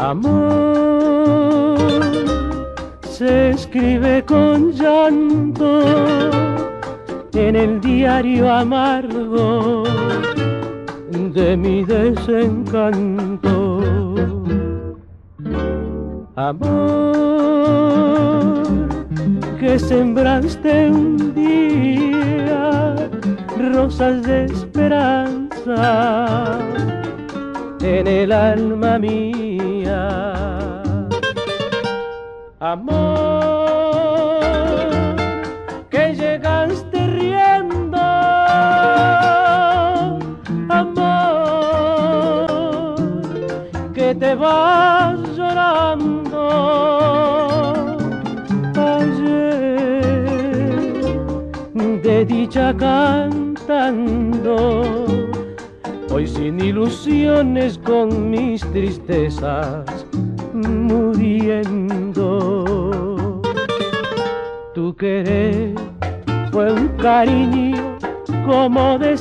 Amor se escribe con llanto en el diario amargo de mi desencanto. Amor que sembraste un día rosas de esperanza en el alma mía. Amor que llegaste riendo, amor que te vas llorando. Ayer de dicha cantando, hoy sin ilusiones con mis tristezas muriendo. Tu querer fue un cariño como de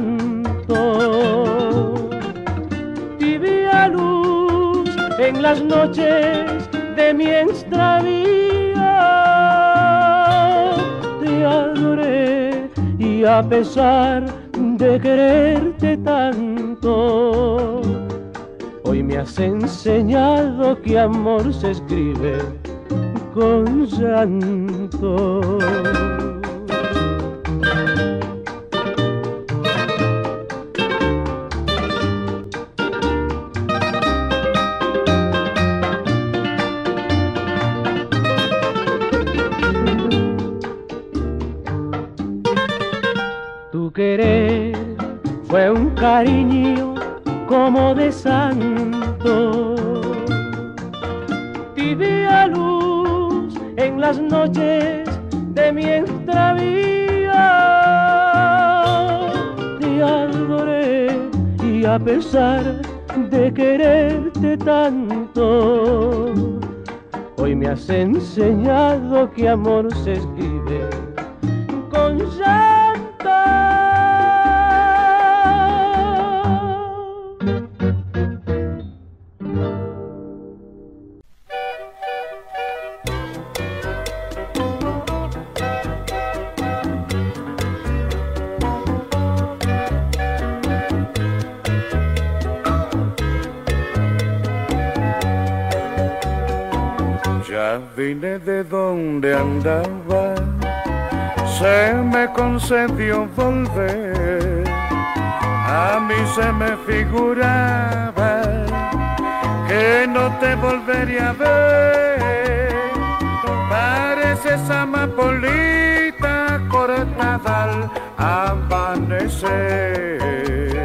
santo, tibia luz en las noches de mi extravío. Te adoré y a pesar de quererte tanto, hoy me has enseñado que amor se escribe con llanto. Tu querer fue un cariño como de santo, tibia luz en las noches de mi extravío. Te adoré y a pesar de quererte tanto, hoy me has enseñado que amor se escribe con llanto. Ya vine de donde andaba, se me concedió volver. A mí se me figuraba que no te volvería a ver. Pareces amapolita cortada al amanecer.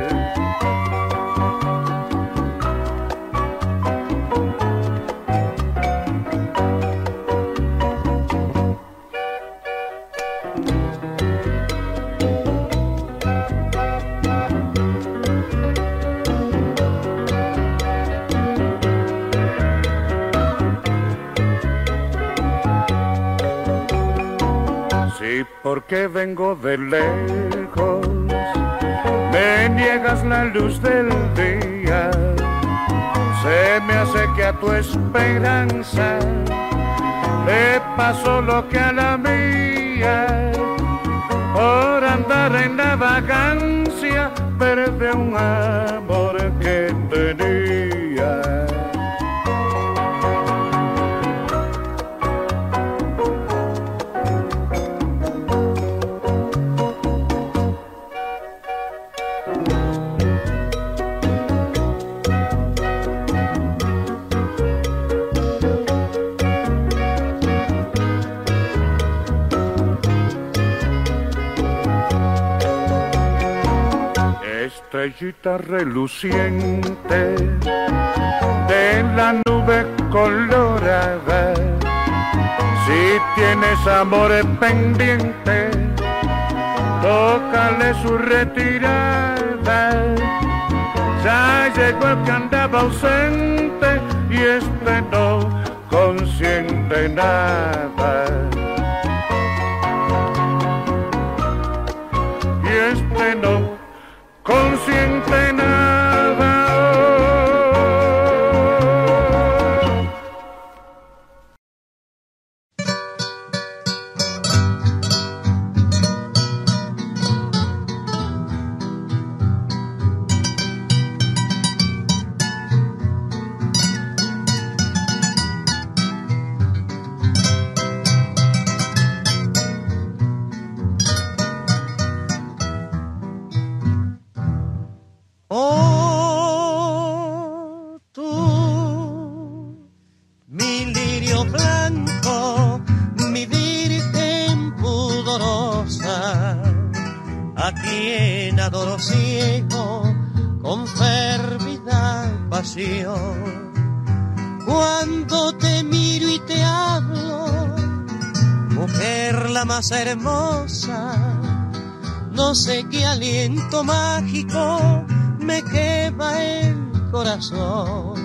Sí, porque vengo de lejos, me niegas la luz del día. Se me hace que a tu esperanza le pasó lo que a la mía. Por andar en la vagancia perdí un amor que tenía. Estrellita reluciente de la nube colorada, si tienes amores pendientes, tócale su retirada. Ya llegó el que andaba ausente y este no consiente nada. Y este no consiente nada. pasión. Cuando te miro y te hablo, mujer la más hermosa, no sé qué aliento mágico me quema el corazón.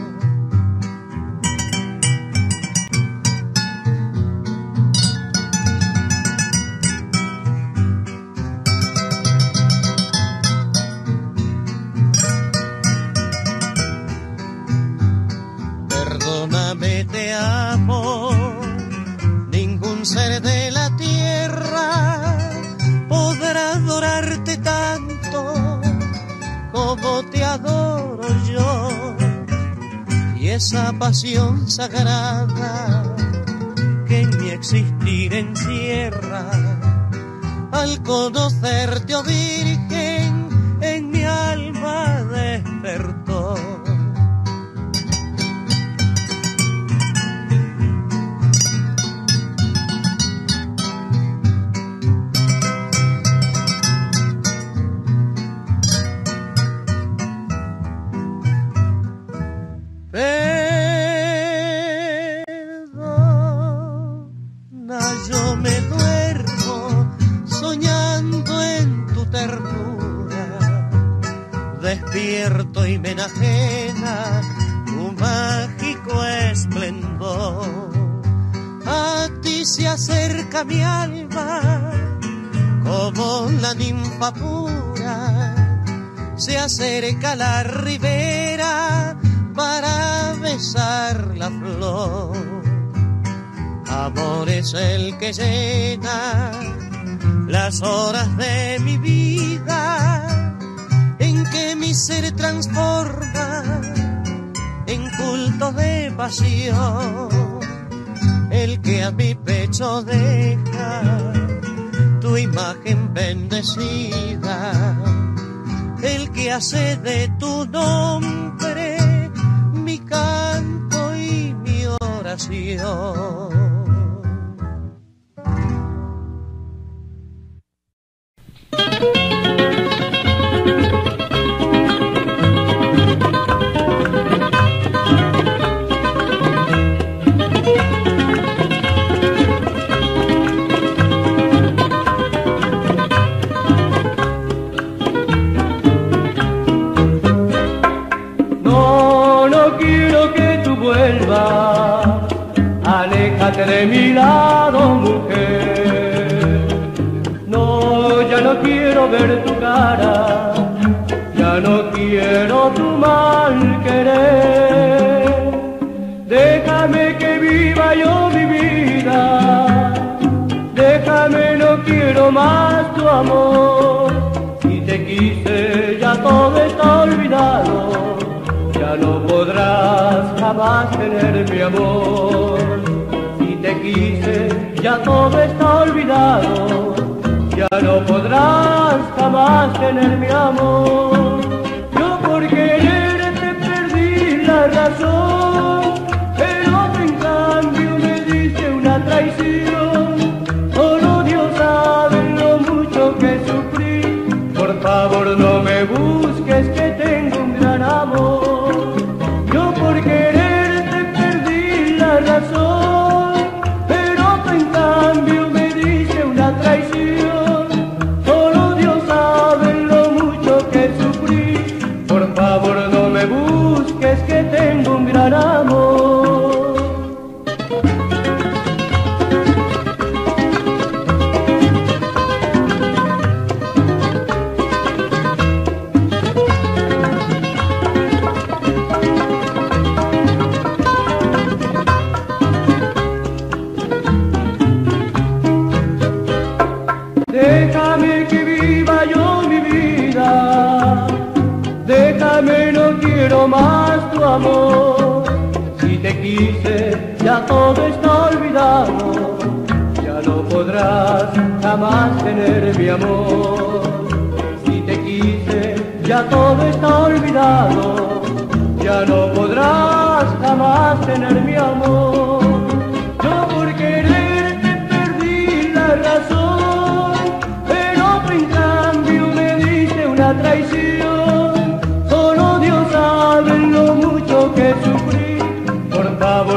Perdóname, te amo, ningún ser de la tierra podrá adorarte tanto como te adoro yo. Y esa pasión sagrada que en mi existir encierra, al conocerte, oh Virgen, en mi alma despertó. Yo me duermo soñando en tu ternura, despierto y me enajena tu mágico esplendor. A ti se acerca mi alma como la ninfa pura, se acerca la ribera para besar la flor. Amor es el que llena las horas de mi vida, en que mi ser transforma en culto de pasión, el que a mi pecho deja tu imagen bendecida, el que hace de tu nombre mi canto y mi oración. Aléjate de mi lado, mujer. No, ya no quiero ver tu cara, ya no quiero tu mal querer. Déjame que viva yo mi vida, déjame, no quiero más tu amor. Si te quise ya todo está olvidado, ya no podrás jamás tener mi amor. Si te quise, ya todo está olvidado, ya no podrás jamás tener mi amor. Yo por quererte perdí la razón, pero tú en cambio me diste una traición. Solo Dios sabe lo mucho que sufrí. Por favor no me busques, que tengo un gran amor. Yo por quererte perdí la razón, pero tú en cambio me diste una traición. Solo Dios sabe lo mucho que sufrí. Por favor no me busques, que tengo un gran amor. Déjame que viva yo mi vida, déjame, no quiero más tu amor. Si te quise, ya todo está olvidado, ya no podrás jamás tener mi amor. Si te quise, ya todo está olvidado, ya no podrás jamás tener mi amor. Yo por quererte perdí la razón, pero tú en cambio me diste una traición. Solo Dios sabe lo mucho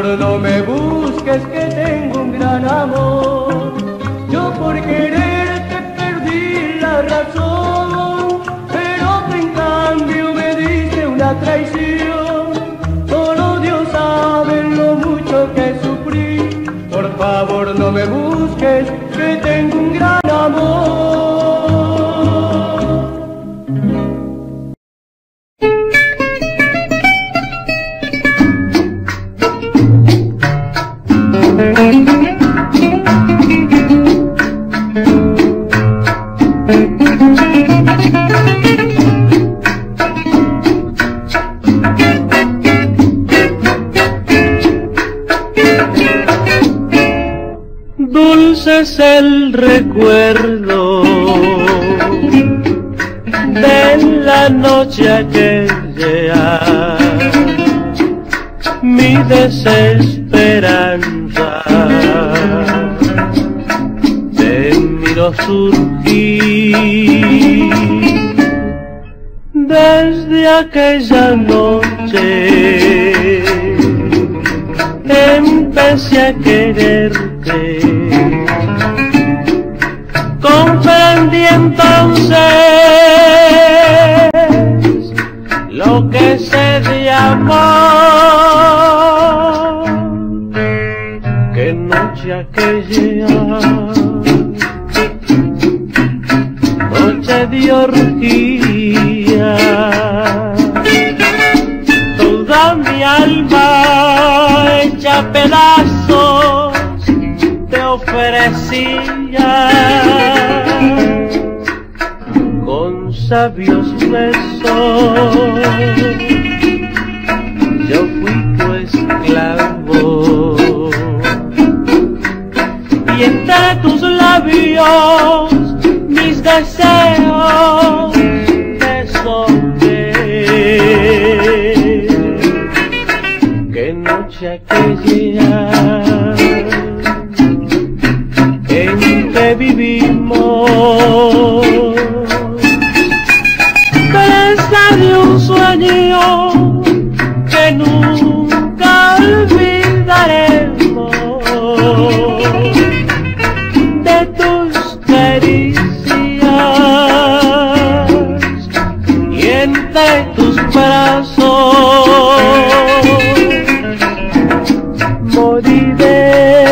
no me busques que tengo un gran amor. Yo por quererte perdí la razón, pero tú en cambio me diste una traición. Solo Dios sabe lo mucho que sufrí. Por favor no me busques que tengo un gran amor. Dulce es el recuerdo de la noche aquella, mi desesperanza te miro surgir desde aquella noche. Empecé a quererte, comprendí entonces lo que sé de amor. Qué noche aquella, noche de orgía, toda mi alma hecha pedazos te ofrecía, con sabios besos yo fui tu esclavo, y entre tus labios mis deseos deshogué. Qué noche aquella en que vivimos, presa de un sueño que nunca olvidaremos, de tus caricias y entre tus brazos moriré.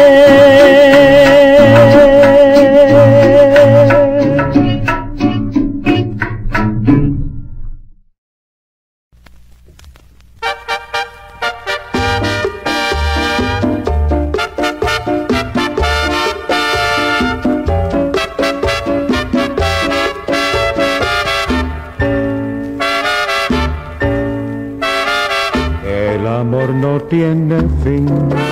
El amor no tiene fin,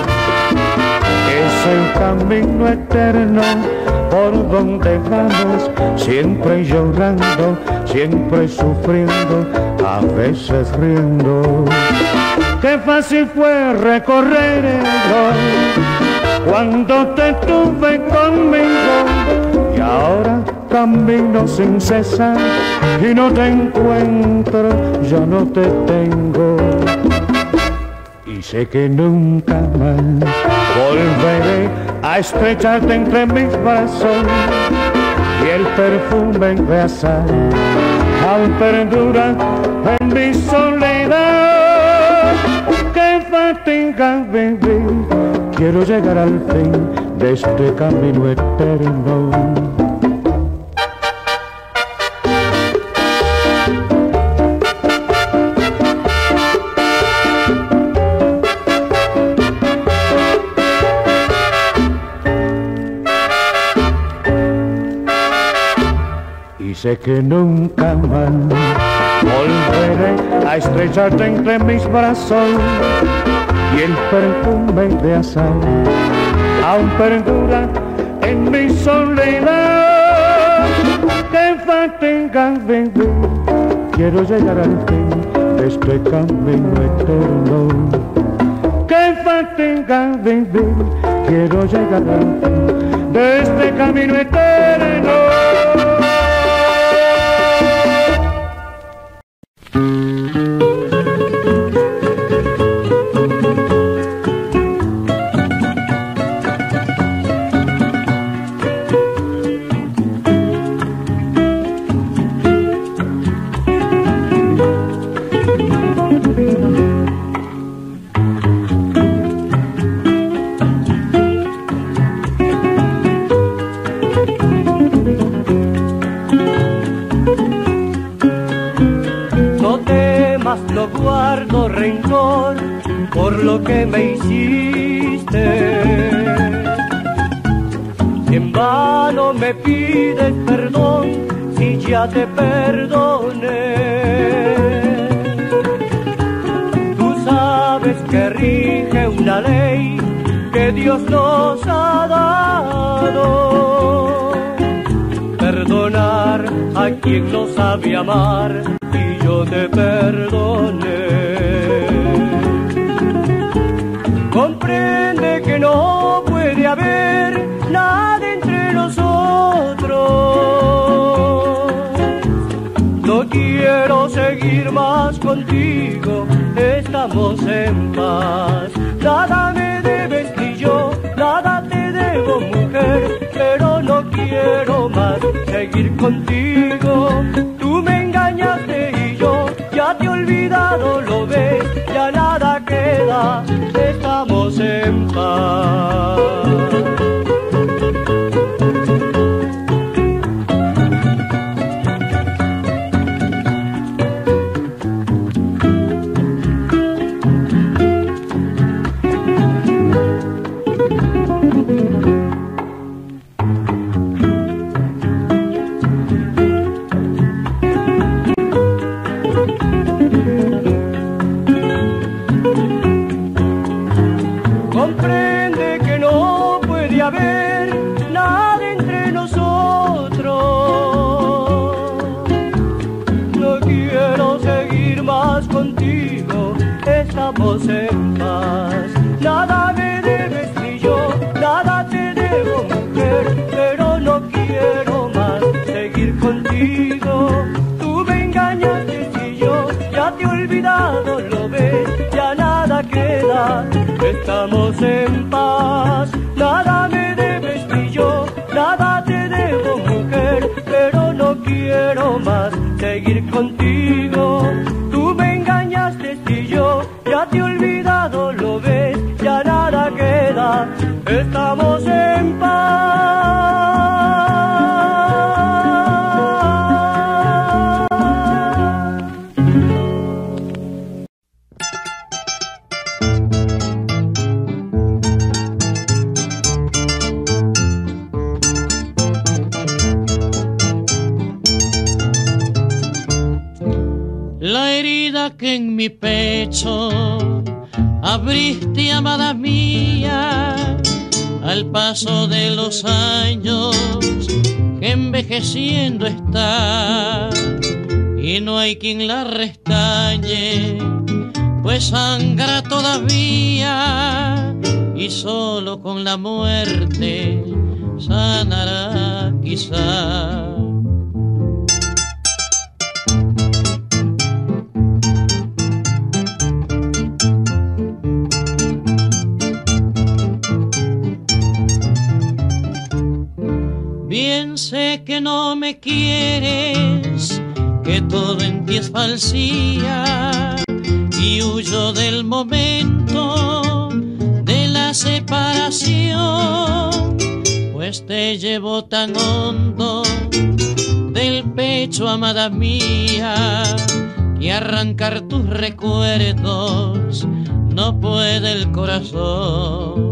es el camino eterno por donde vamos, siempre llorando, siempre sufriendo, a veces riendo. Qué fácil fue recorrerlo cuando te tuve conmigo, y ahora camino sin cesar y no te encuentro, ya no te tengo. Y sé que nunca más volveré a estrecharte entre mis brazos, y el perfume de azahar aún perdura en mi soledad. Qué fatiga vivir, quiero llegar al fin de este camino eterno. Y sé que nunca más volveré a estrecharte entre mis brazos, y el perfume de azahar aún perdura en mi soledad. Qué fatiga vivir, quiero llegar al fin de este camino eterno. Qué fatiga vivir, quiero llegar al fin de este camino eterno. rencor por lo que me hiciste. Si en vano me pides perdón, si ya te perdoné. Tú sabes que rige una ley que Dios nos ha dado. Perdonar a quien no sabe amar, y yo te perdoné. Comprende que no puede haber nada entre nosotros. No quiero seguir más contigo, estamos en paz. Nada me debes ni yo, nada te debo, mujer, pero no quiero más seguir contigo. Tú me engañaste y yo ya te he olvidado, lo ves, ya nada queda, estamos en paz. Comprende que no puede haber nada entre nosotros. No quiero seguir más contigo, estamos en paz. Nada me debes ni yo, nada te debo, mujer, pero no quiero más seguir contigo. Tú me engañaste y yo ya te he olvidado, lo ves, ya nada queda, estamos en paz. Nada me debes ni yo, nada te debo, mujer, pero no quiero más seguir contigo. Tú me engañaste y yo ya te he olvidado, lo ves, ya nada queda, estamos en paz. La herida que en mi pecho abriste, amada mía, al paso de los años que envejeciendo está, y no hay quien la restañe, pues sangra todavía, y solo con la muerte sanará quizá. Bien sé que no me quieres, que todo en ti es falsía, y huyo del momento de la separación, pues te llevo tan hondo del pecho, amada mía, que arrancar tus recuerdos no puede el corazón.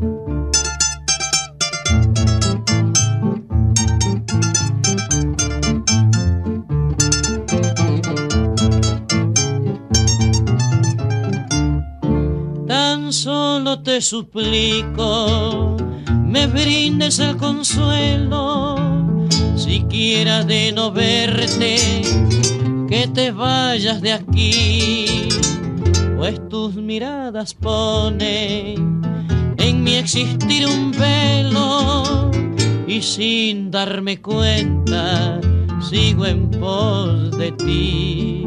Solo te suplico, me brindes el consuelo, siquiera de no verte, que te vayas de aquí, pues tus miradas ponen en mi existir un velo, y sin darme cuenta sigo en pos de ti.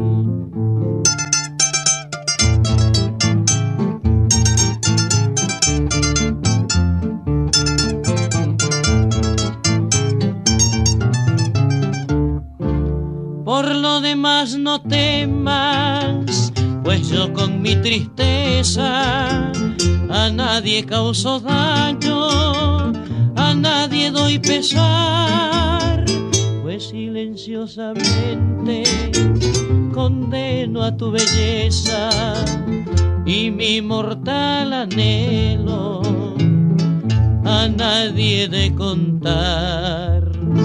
Por lo demás no temas, pues yo con mi tristeza a nadie causo daño, a nadie doy pesar, pues silenciosamente condeno a tu belleza y mi mortal anhelo a nadie de contar.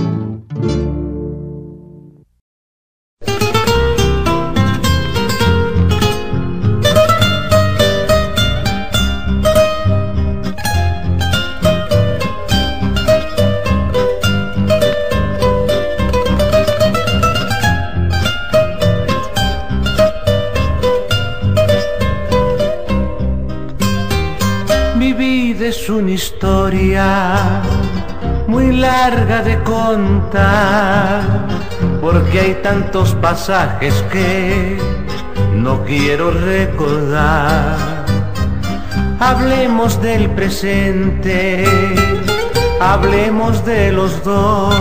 Es una historia muy larga de contar, porque hay tantos pasajes que no quiero recordar. Hablemos del presente, hablemos de los dos,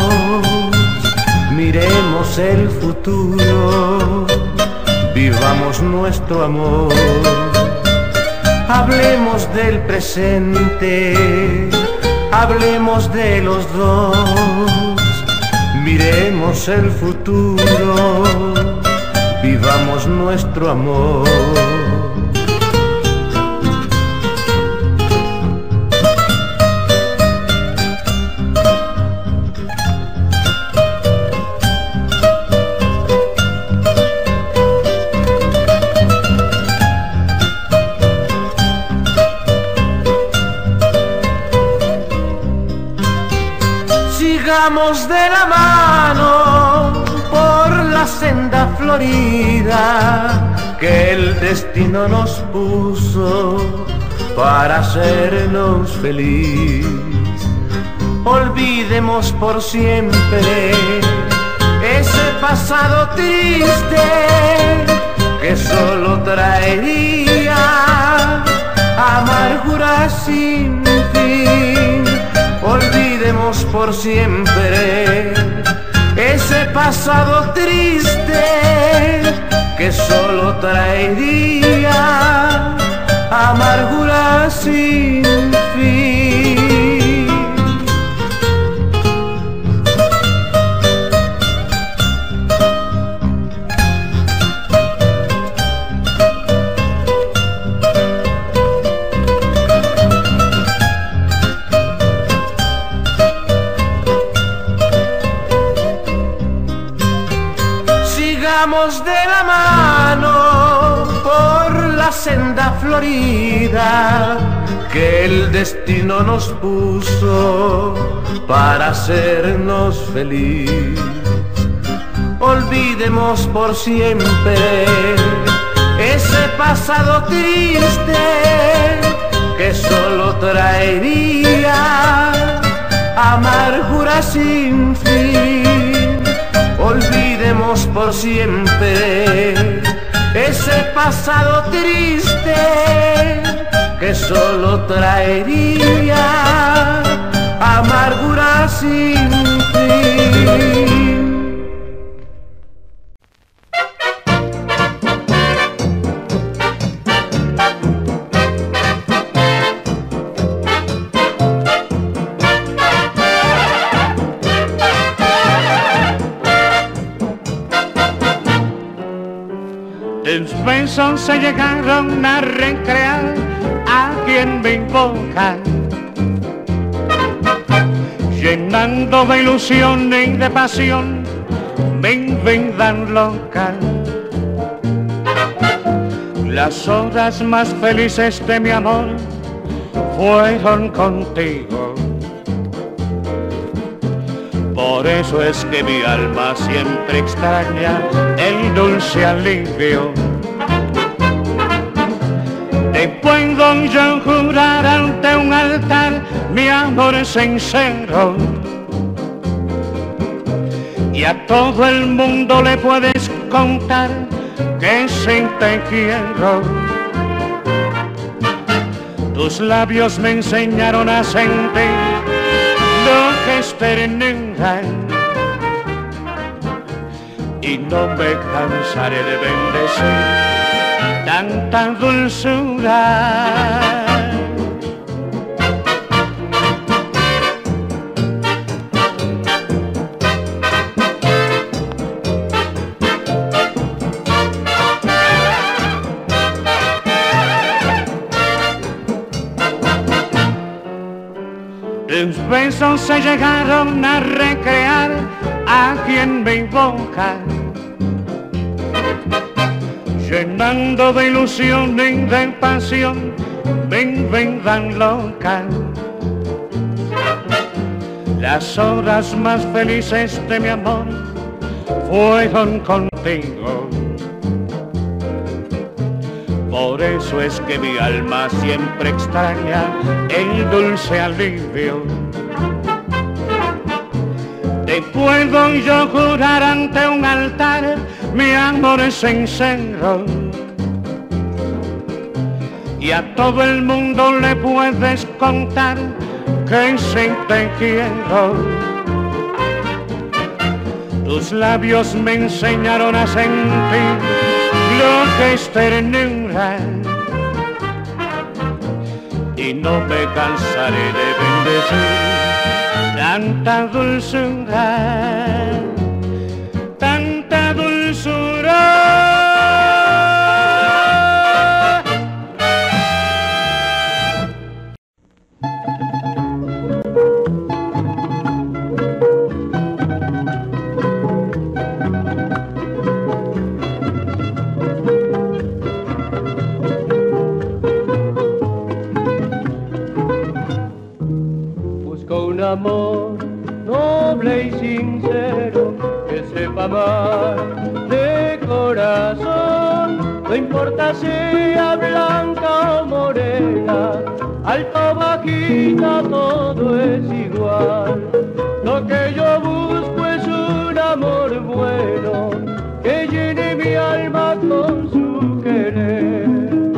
miremos el futuro, vivamos nuestro amor. Hablemos del presente, hablemos de los dos, miremos el futuro, vivamos nuestro amor. Sigamos de la mano por la senda florida que el destino nos puso para hacernos feliz. Olvidemos por siempre ese pasado triste que solo traería amargura sin fin. Olvidemos por siempre ese pasado triste que solo traería amargura sin fin. Sigamos de la mano por la senda florida que el destino nos puso para hacernos feliz. Olvidemos por siempre ese pasado triste que solo traería amargura sin fin. Olvidemos por siempre ese pasado triste que solo traería amargura sin fin. Tus besos se llegaron a recrear aquí en mi boca, llenando de ilusión y de pasión mi vida loca. Las horas más felices de mi amor fueron contigo. Por eso es que mi alma siempre extraña el dulce alivio. Te puedo yo jurar ante un altar mi amor sincero, y a todo el mundo le puedes contar que sí te quiero. Tus labios me enseñaron a sentir lo que es ternura, y no me cansaré de bendecir tanta dulzura. Los besos se llegaron a recrear aquí en mi boca, llenando de ilusión y de pasión mi vida loca. Las horas más felices de mi amor fueron contigo. Por eso es que mi alma siempre extraña el dulce alivio. Te puedo yo jurar ante un altar mi amor sincero, y a todo el mundo le puedes contar que sí te quiero. Tus labios me enseñaron a sentir lo que es ternura, y no me cansaré de bendecir tanta dulzura, tanta dulzura. Amor noble y sincero que sepa amar de corazón, no importa sea blanca o morena, alta o bajita, todo es igual. Lo que yo busco es un amor bueno que llene mi alma con su querer.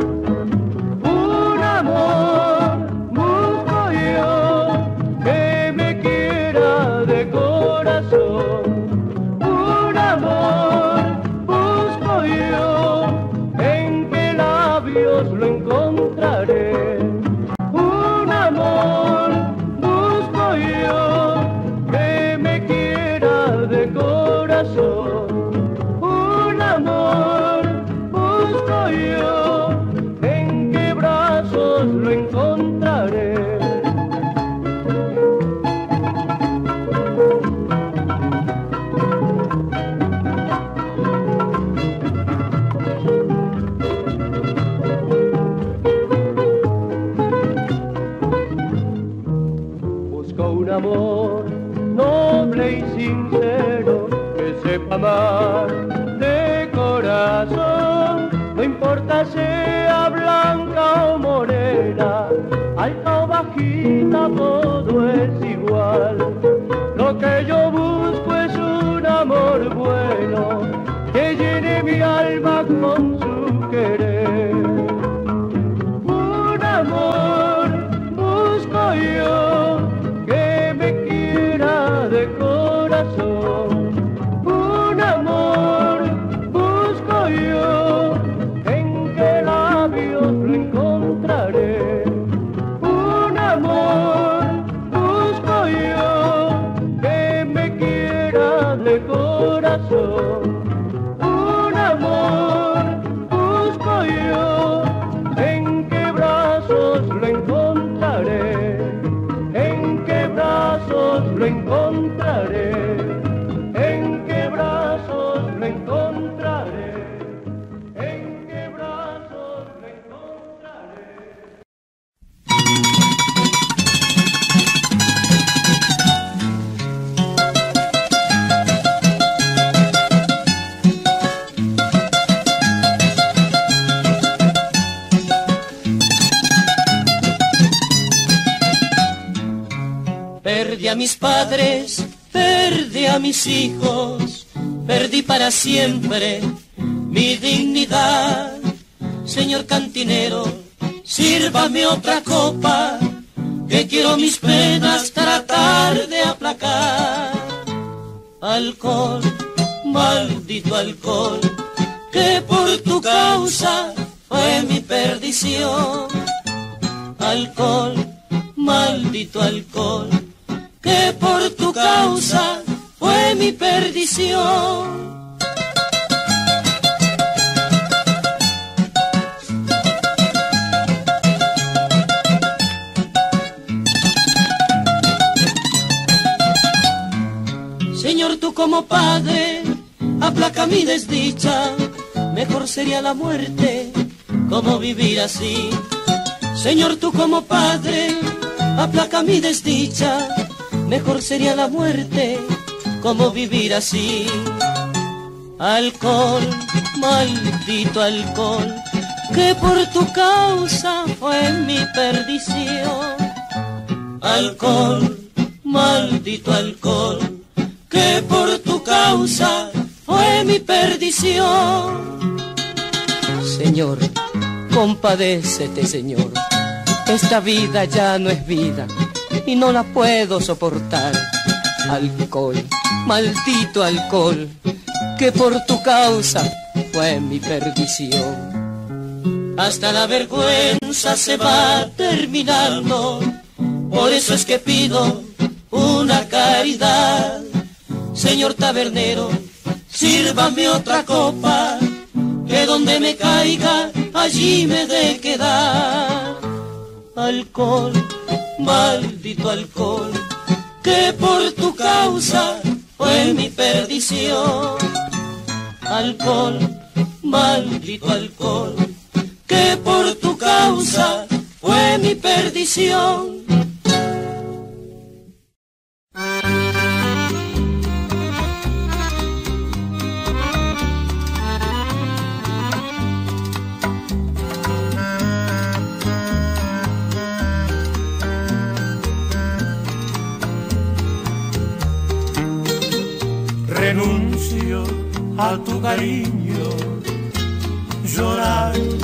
Un amor busco yo que me quiera de corazón, un amor busco yo, en qué labios lo encontraré. Un amor busco yo, que me quiera de corazón, un amor busco yo, en qué brazos lo encontraré. Un amor noble y sincero que sepa amar de corazón, no importa sea blanca o morena, alta o bajita, todo es igual. Lo que yo busco es un amor bueno que llene mi alma con su querer. Un amor busco yo, que me quiera de corazón, un amor busco yo, en qué labios lo encontraré. Un amor busco yo, que me quiera de corazón, un amor busco yo, en qué brazos lo encontraré. ¿En qué brazos lo encontraré? ¿En qué brazos lo encontraré? ¿En qué brazos lo encontraré? Perdí a mis padres, perdí a mis hijos, perdí para siempre mi dignidad. Señor cantinero, sírvame otra copa, que quiero mis penas tratar de aplacar. Alcohol, maldito alcohol, que por tu causa fue mi perdición. Alcohol, maldito alcohol, que por tu causa fue mi perdición. como padre, aplaca mi desdicha. Mejor sería la muerte, como vivir así. Señor, tú como padre, aplaca mi desdicha. Mejor sería la muerte, como vivir así. Alcohol, maldito alcohol, que por tu causa fue mi perdición. Alcohol, maldito alcohol, que por tu causa fue mi perdición. Señor, compadécete, Señor, esta vida ya no es vida y no la puedo soportar. Alcohol, maldito alcohol, que por tu causa fue mi perdición. Hasta la vergüenza se va terminando, por eso es que pido una caridad. Señor tabernero, sírvame otra copa, que donde me caiga, allí me de quedar. Alcohol, maldito alcohol, que por tu causa fue mi perdición. Alcohol, maldito alcohol, que por tu causa fue mi perdición. Renuncio a tu cariño llorando.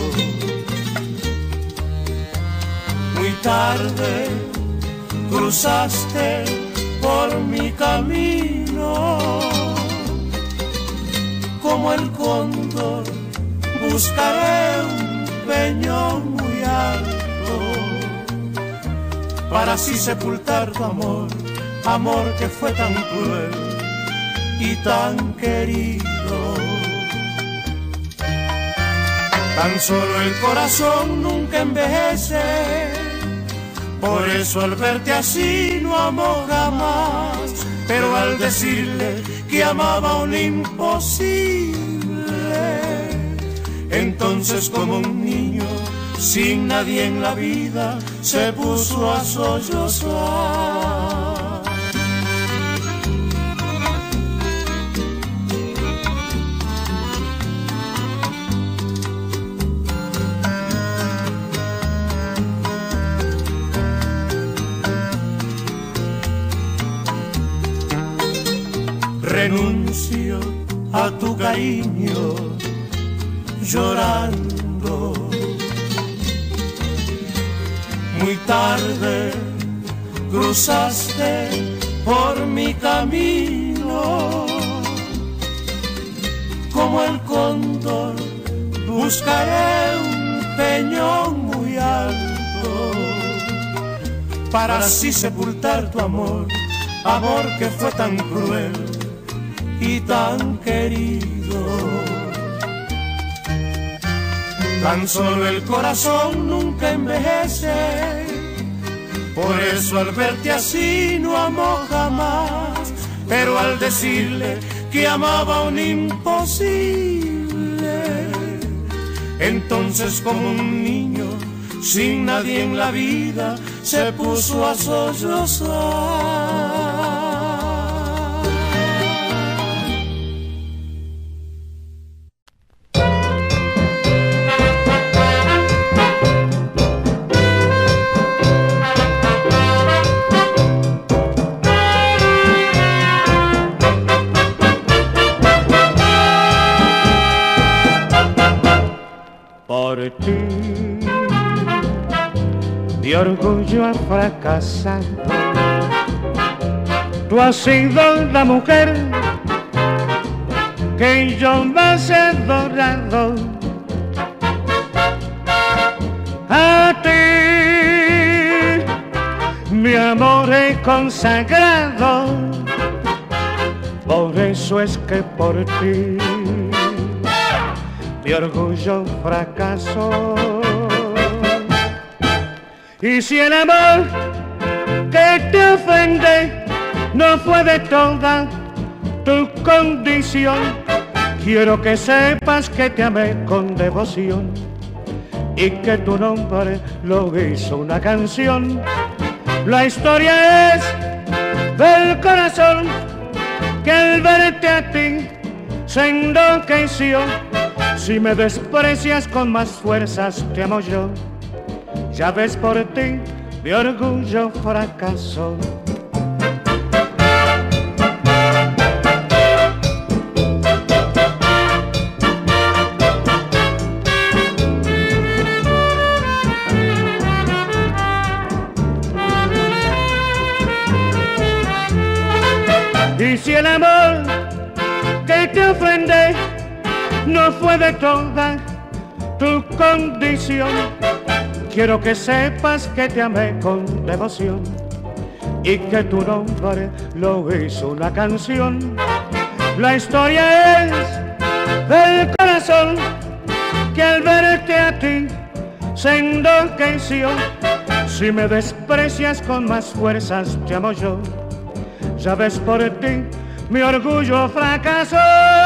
Muy tarde cruzaste por mi camino. Como el cóndor buscaré un peñón muy alto para así sepultar tu amor, amor que fue tan cruel y tan querido. Tan solo el corazón nunca envejece, por eso al verte así no amó jamás. Pero al decirle que amaba un imposible, entonces como un niño sin nadie en la vida se puso a sollozar. Renuncio a tu cariño llorando. Muy tarde cruzaste por mi camino. Como el cóndor buscaré un peñón muy alto para así sepultar tu amor, amor que fue tan cruel y tan querido. Tan solo el corazón nunca envejece, por eso al verte así no amó jamás. Pero al decirle que amaba un imposible, entonces como un niño sin nadie en la vida se puso a sollozar. Por ti, de orgullo ha fracasado. Tú has sido la mujer que yo más he adorado. A ti, mi amor he consagrado. Por eso es que por ti mi orgullo fracasó. Y si el amor que te ofende no fue de toda tu condición. Quiero que sepas que te amé con devoción y que tu nombre lo hizo una canción. La historia es del corazón que al verte a ti se enloqueció. Si me desprecias con más fuerzas te amo yo. Ya ves, por ti mi orgullo fracasó. Y si el amor que te ofende no fue de toda tu condición, quiero que sepas que te amé con devoción y que tu nombre lo hizo una canción. La historia es del corazón que al verte a ti se enloqueció. Si me desprecias con más fuerzas te amo yo. Ya ves, por ti mi orgullo fracasó.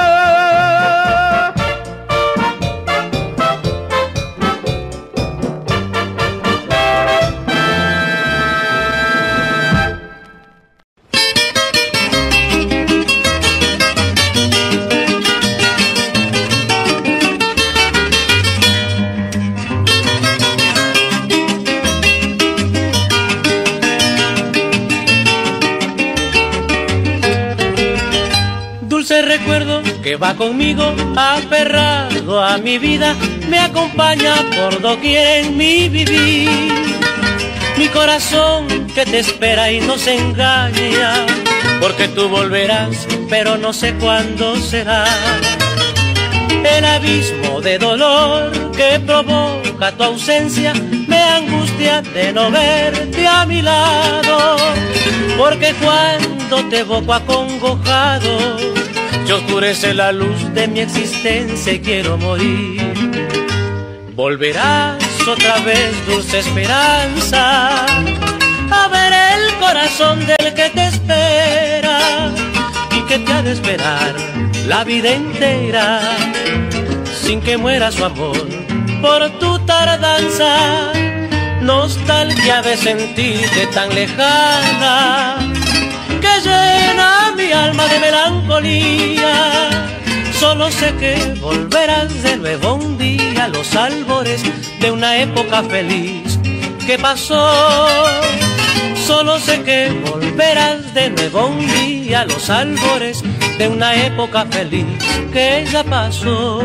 Recuerdo que va conmigo aferrado a mi vida, me acompaña por doquier en mi vivir. Mi corazón que te espera y no se engaña, porque tú volverás, pero no sé cuándo será. El abismo de dolor que provoca tu ausencia me angustia de no verte a mi lado, porque cuando te evoco acongojado, yo oscurece la luz de mi existencia y quiero morir. Volverás otra vez, dulce esperanza, a ver el corazón del que te espera y que te ha de esperar la vida entera, sin que muera su amor por tu tardanza. Nostalgia de sentirte tan lejana que llena mi alma de melancolía. Solo sé que volverás de nuevo un día a los albores de una época feliz que pasó. Solo sé que volverás de nuevo un día a los albores de una época feliz que ya pasó.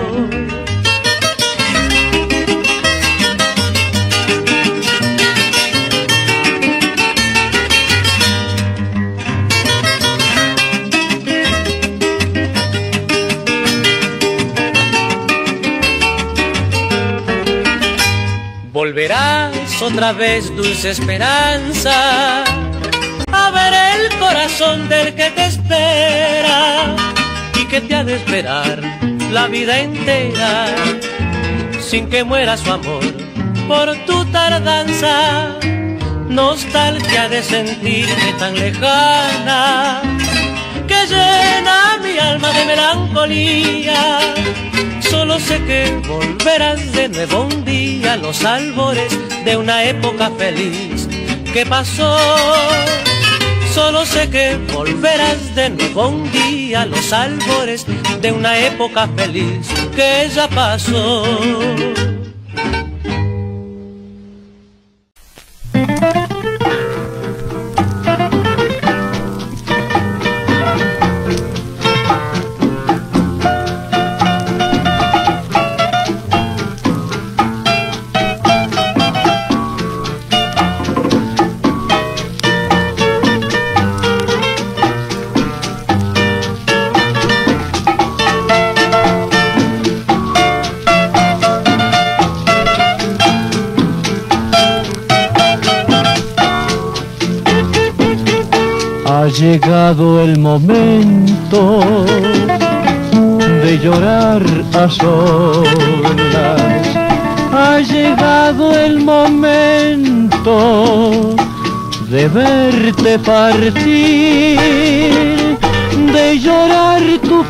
Volverás otra vez, dulce esperanza, a ver el corazón del que te espera y que te ha de esperar la vida entera, sin que muera su amor por tu tardanza. Nostalgia de sentirte tan lejana que llena mi alma de melancolía. Solo sé que volverás de nuevo un día a los albores de una época feliz que pasó. Solo sé que volverás de nuevo un día a los albores de una época feliz que ya pasó. Ha llegado el momento de llorar a solas. Ha llegado el momento de verte partir, de llorar tu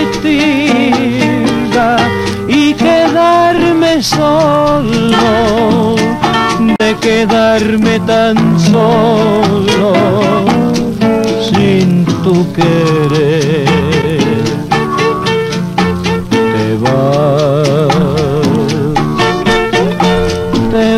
partida y quedarme solo, de quedarme tan solo sin tu querer. Te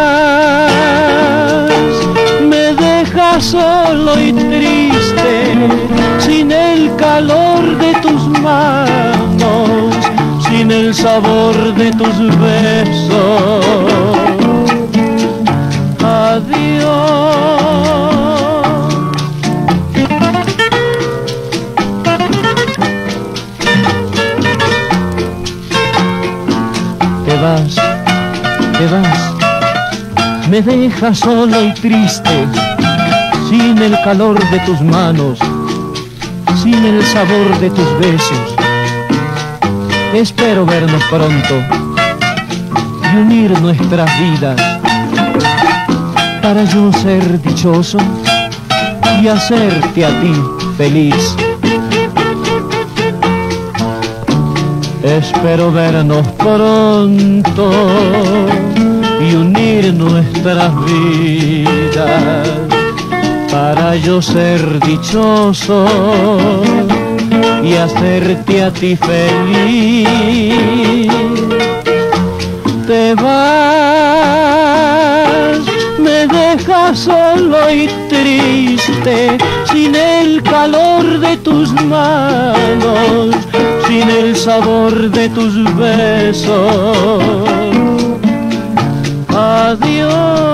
vas, me dejas solo y triste, sin el calor de tus manos, sin el sabor de tus besos. Adiós. Te vas, me dejas solo y triste, sin el calor de tus manos, sin el sabor de tus besos. Espero vernos pronto y unir nuestras vidas para yo ser dichoso y hacerte a ti feliz. Espero vernos pronto y unir nuestras vidas para yo ser dichoso y hacerte a ti feliz. Te vas, me dejas solo y triste, sin el calor de tus manos, sin el sabor de tus besos. Adiós.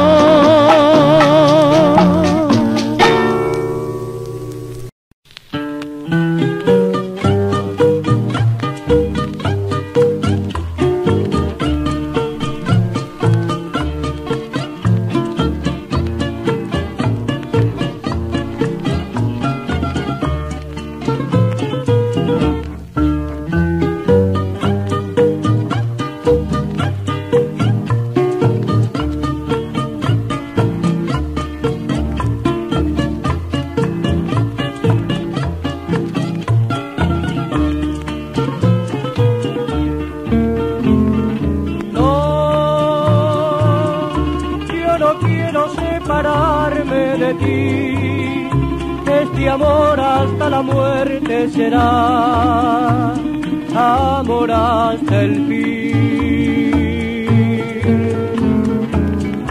Será amor hasta el fin.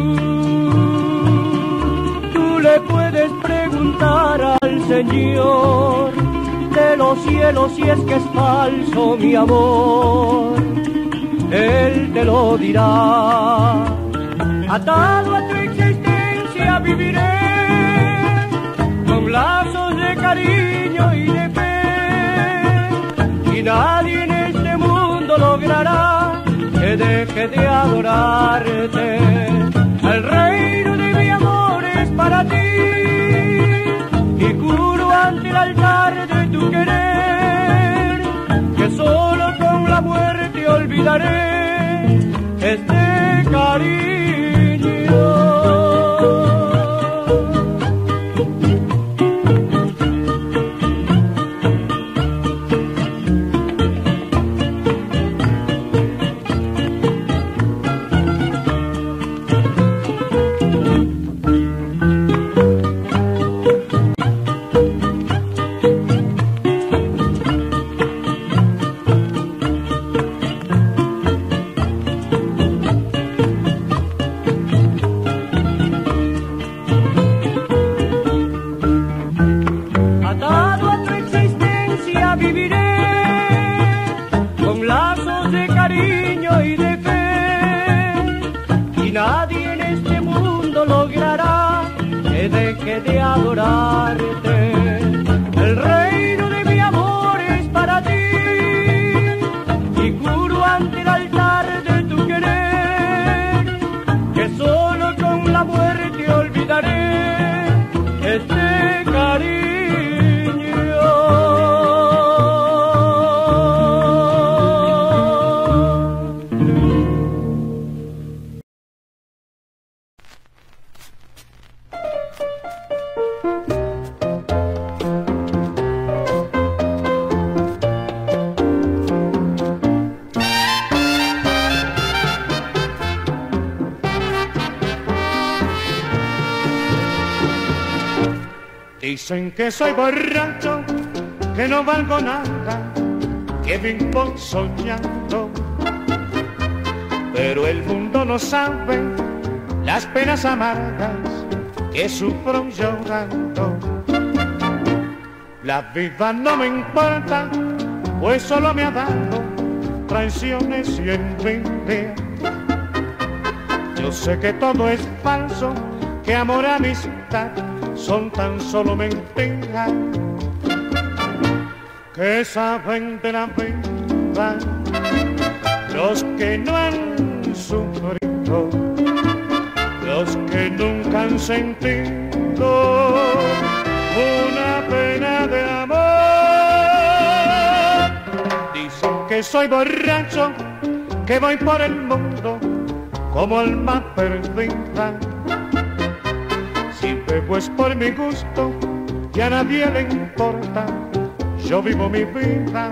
Tú le puedes preguntar al Señor de los cielos si es que es falso mi amor. Él te lo dirá. Atado a tu existencia viviré con lazos de cariño y de fe, y nadie en este mundo logrará que deje de adorarte. El reino de mi amor es para ti, y juro ante el altar de tu querer que solo con la muerte olvidaré este cariño. De adorarte, el reino de mi amor es para ti, y juro ante el altar de tu querer que solo con la muerte olvidaré este cariño. Dicen que soy borracho, que no valgo nada, que vivo soñando. Pero el mundo no sabe las penas amargas que sufro llorando. La vida no me importa, pues solo me ha dado traiciones y envidia. Yo sé que todo es falso, que amor y amistad son tan solo mentiras. Que saben de la vida los que no han sufrido, los que nunca han sentido una pena de amor. Dicen que soy borracho, que voy por el mundo como alma perdida. Si bebo es por mi gusto y a nadie le importa, yo vivo mi vida.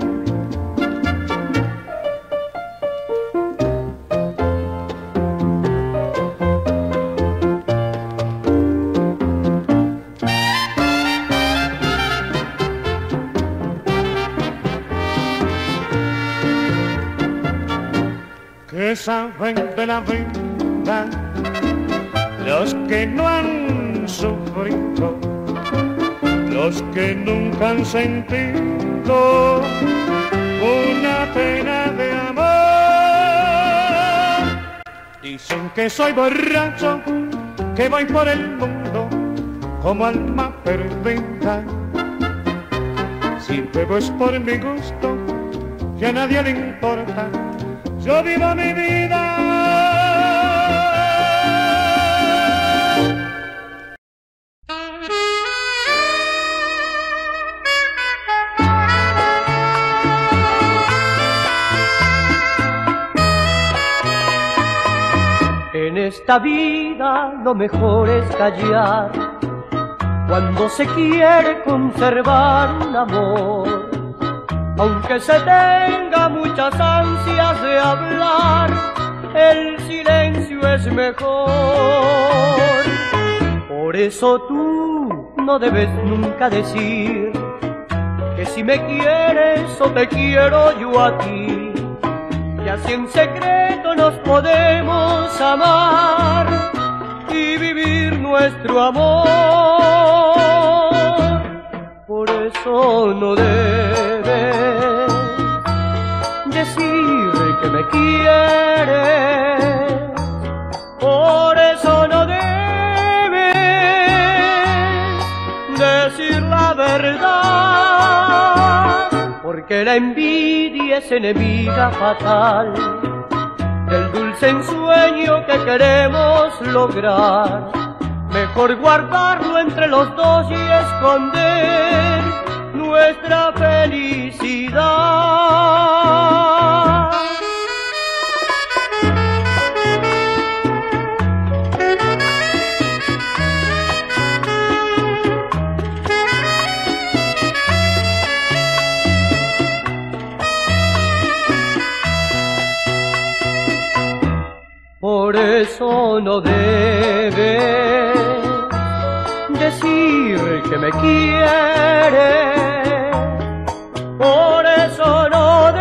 Que saben de la vida los que no han sufrido, los que nunca han sentido una pena de amor. Dicen que soy borracho, que voy por el mundo como alma perdida. Si bebo es por mi gusto y a nadie le importa, yo vivo mi vida. En esta vida lo mejor es callar cuando se quiere conservar un amor. Aunque se tenga muchas ansias de hablar, el silencio es mejor. Por eso tú no debes nunca decir que si me quieres o te quiero yo a ti, que así en secreto nos podemos amar y vivir nuestro amor. Por eso no debes decir que me quieres, por eso no debes decir la verdad, porque la envidia es enemiga fatal del dulce ensueño que queremos lograr. Mejor guardarlo entre los dos y esconder nuestra felicidad. Por eso no debes decir que me quieres, por eso no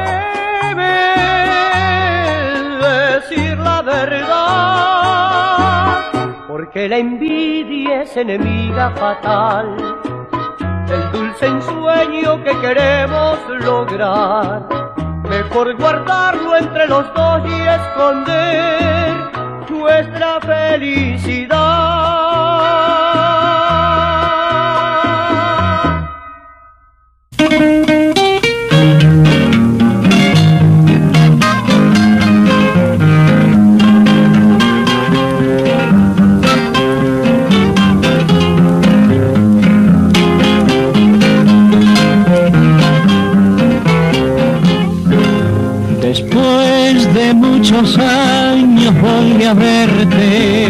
debes decir la verdad, porque la envidia es enemiga fatal del dulce ensueño que queremos lograr. Mejor guardarlo entre los dos y esconder nuestra felicidad. Después de muchos años volví a verte,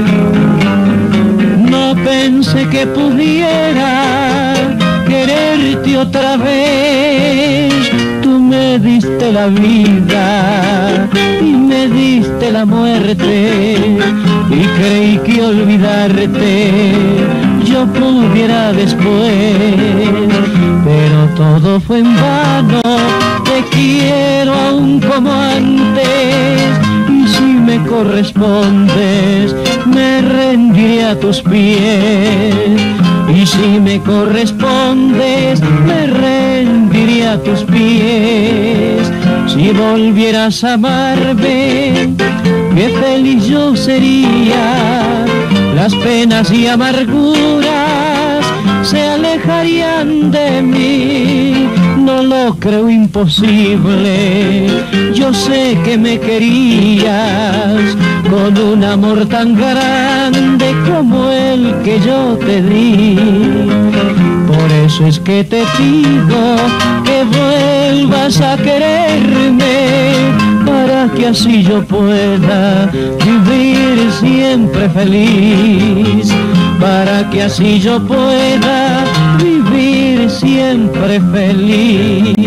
no pensé que pudiera quererte otra vez. Tú me diste la vida y me diste la muerte, y creí que olvidarte yo yo pudiera después, pero todo fue en vano. Te quiero aún como antes, y si me correspondes me rendiré a tus pies. Y si me correspondes, me rendiré a tus pies. Si volvieras a amarme, qué feliz yo sería. Las penas y amarguras se alejarían de mí. No lo creo imposible, yo sé que me querías con un amor tan grande como el que yo te di. Por eso es que te pido que vuelvas a quererme, para que así yo pueda vivir siempre feliz, para que así yo pueda vivir siempre feliz.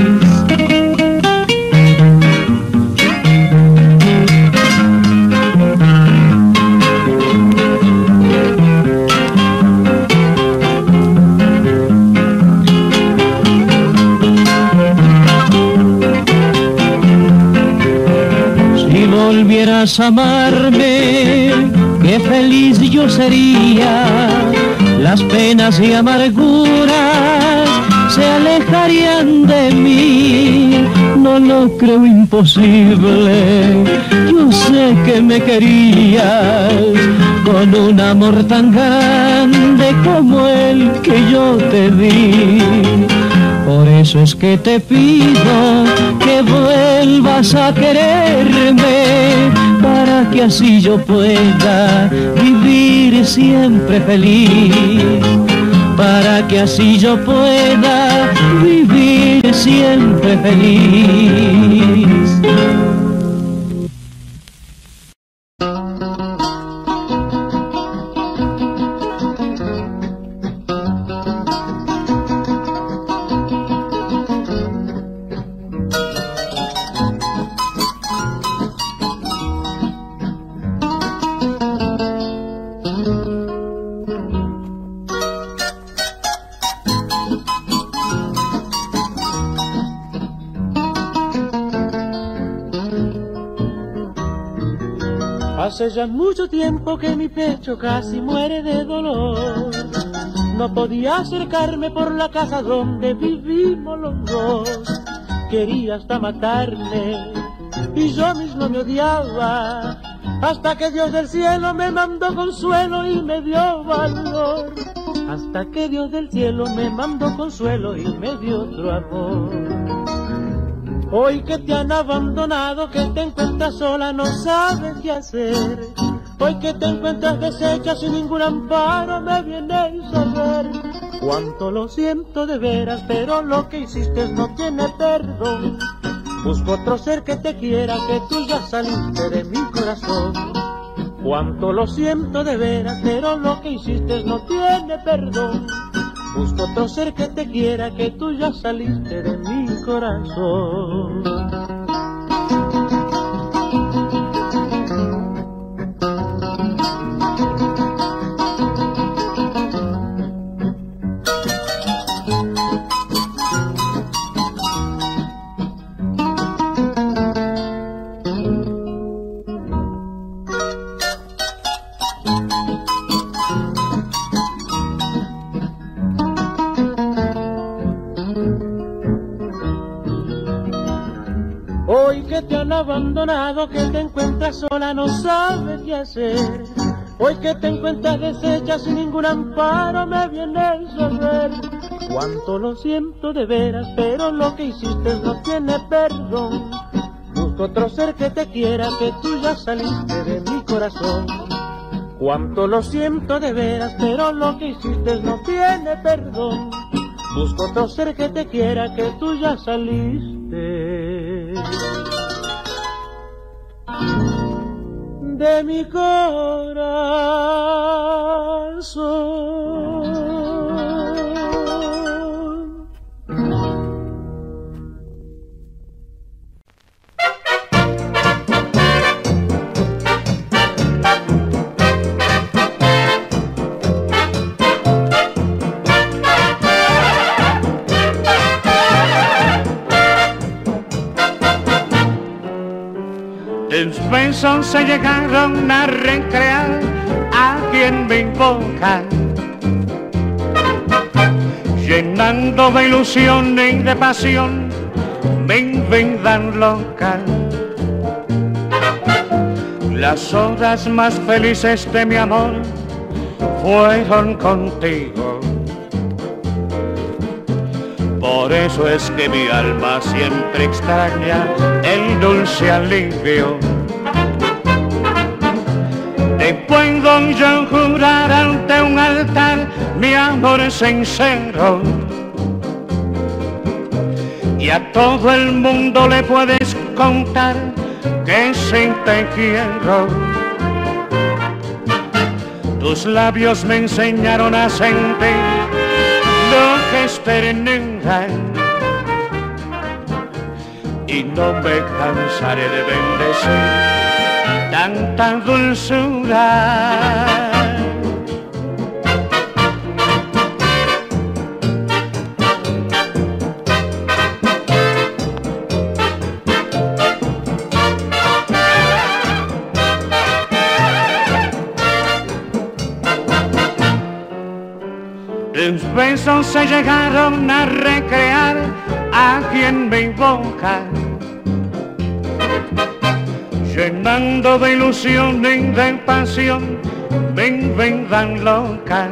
Si volvieras a amarme, qué feliz yo sería. Las penas y amarguras se alejarían de mí. No lo creo imposible, yo sé que me querías con un amor tan grande como el que yo te di. Por eso es que te pido que vuelvas a quererme, para que así yo pueda vivir siempre feliz, para que así yo pueda vivir siempre feliz. Hace ya mucho tiempo que mi pecho casi muere de dolor. No podía acercarme por la casa donde vivimos los dos. Quería hasta matarme y yo mismo me odiaba, hasta que Dios del cielo me mandó consuelo y me dio valor. Hasta que Dios del cielo me mandó consuelo y me dio otro amor. Hoy que te han abandonado, que te encuentras sola, no sabes qué hacer. Hoy que te encuentras deshecha sin ningún amparo, me vienes a ver. Cuánto lo siento de veras, pero lo que hiciste no tiene perdón. Busco otro ser que te quiera, que tú ya saliste de mi corazón. Cuánto lo siento de veras, pero lo que hiciste no tiene perdón. Busco otro ser que te quiera, que tú ya saliste de mi corazón. Hoy que te han abandonado, que te encuentras sola, no sabes qué hacer. Hoy que te encuentras deshecha sin ningún amparo, me vienes a ver. Cuánto lo siento de veras, pero lo que hiciste no tiene perdón. Busco otro ser que te quiera, que tú ya saliste de mi corazón. Cuánto lo siento de veras, pero lo que hiciste no tiene perdón. Busco otro ser que te quiera, que tú ya saliste de mi corazón. besos se llegaron a recrear aquí en mi boca, llenando de ilusión y de pasión mi vida loca. Las horas más felices de mi amor fueron contigo. Por eso es que mi alma siempre extraña el dulce alivio. Te puedo yo jurar ante un altar mi amor sincero, y a todo el mundo le puedes contar que sí te quiero. Tus labios me enseñaron a sentir lo que es ternura, y no me cansaré de bendecir tanta dulzura. Tus besos se llegaron a recrear aquí en mi boca, llenando de ilusión y de pasión mi vida loca.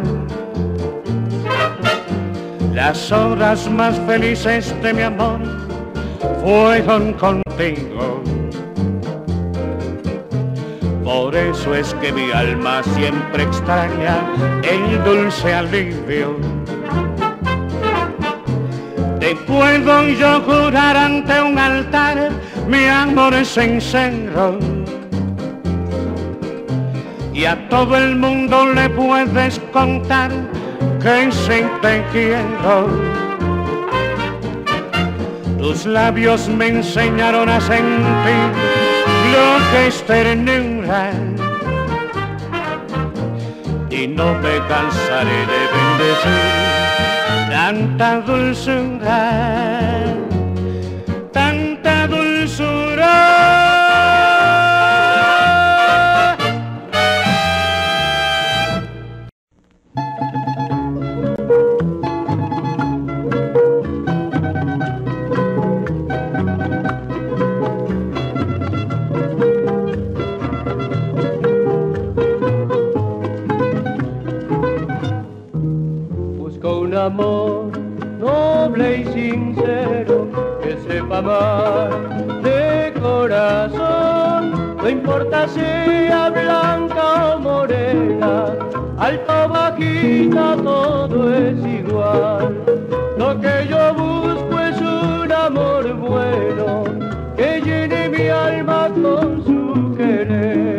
Las horas más felices de mi amor fueron contigo. Por eso es que mi alma siempre extraña el dulce alivio. Te puedo yo jurar ante un altar mi amor sincero, y a todo el mundo le puedes contar que sí te quiero. Tus labios me enseñaron a sentir lo que es ternura, y no me cansaré de bendecir tanta dulzura, tanta dulzura. Amor noble y sincero que sepa amar de corazón, no importa sea blanca o morena, alta o bajita, todo es igual. Lo que yo busco es un amor bueno que llene mi alma con su querer.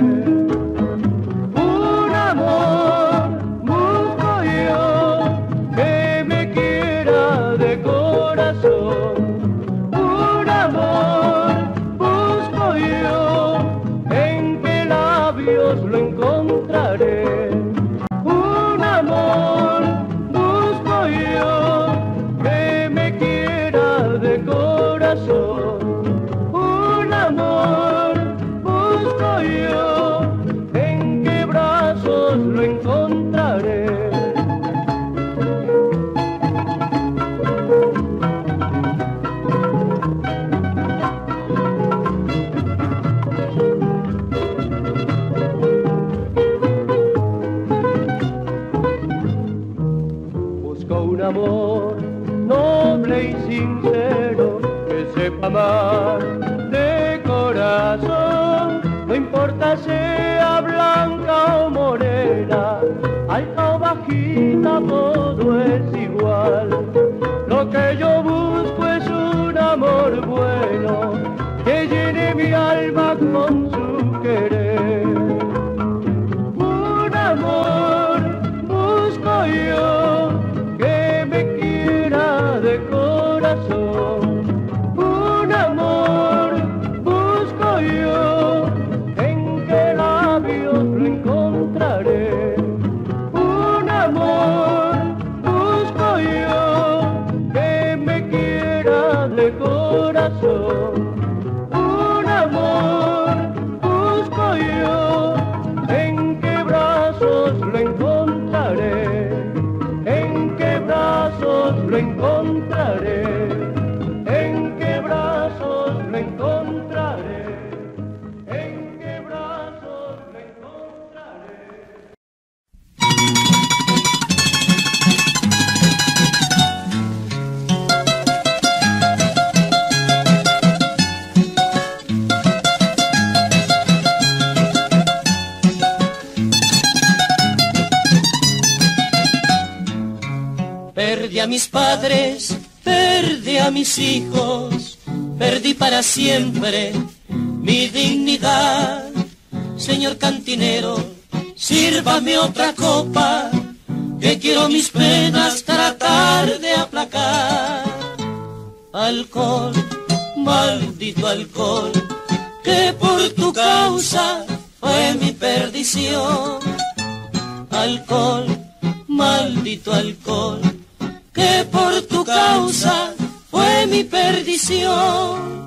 Un amor busco yo que me quiera de corazón, un amor busco yo, en qué labios lo encontraré. Un amor busco yo, que me quiera de corazón, un amor busco yo, en qué brazos lo encontraré. Un amor noble y sincero que sepa amar de corazón, no importa sea blanca o morena, alta o bajita, todo es igual. Lo que yo busco es un amor bueno que llene mi alma con su querer. Un amor busco yo, que me quiera de corazón, un amor busco yo, en qué labios lo encontraré. Un amor busco yo, que me quiera de corazón, un amor busco Perdí a mis padres, perdí a mis hijos, perdí para siempre mi dignidad. Señor cantinero, sírvame otra copa, que quiero mis penas tratar de aplacar. Alcohol, maldito alcohol, que por tu causa fue mi perdición. Alcohol, maldito alcohol, que por tu causa fue mi perdición.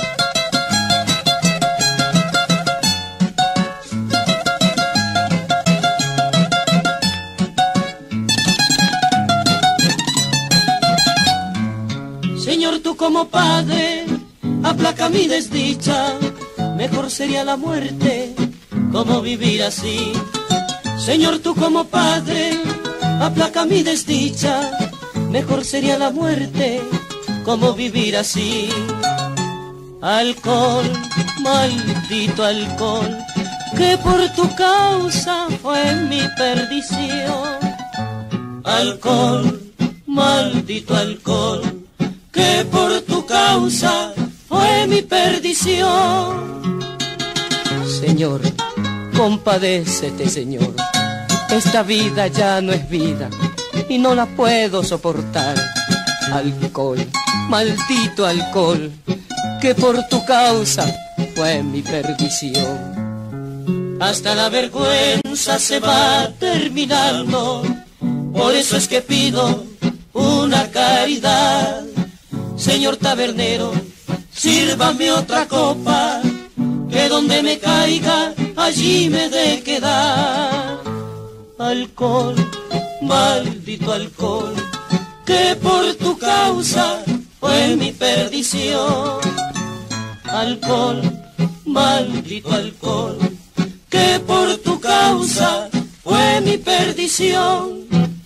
Señor, tú como padre, aplaca mi desdicha, mejor sería la muerte, como vivir así. Señor, tú como padre, aplaca mi desdicha, mejor sería la muerte, como vivir así. Alcohol, maldito alcohol, que por tu causa fue mi perdición. Alcohol, maldito alcohol, que por tu causa fue mi perdición. Señor, compadécete, Señor, esta vida ya no es vida y no la puedo soportar. Alcohol, maldito alcohol, que por tu causa fue mi perdición. Hasta la vergüenza se va terminando, por eso es que pido una caridad. Señor tabernero, sírvame otra copa, que donde me caiga, allí me de quedar. Alcohol, maldito alcohol, que por tu causa fue mi perdición. Alcohol, maldito alcohol, que por tu causa fue mi perdición.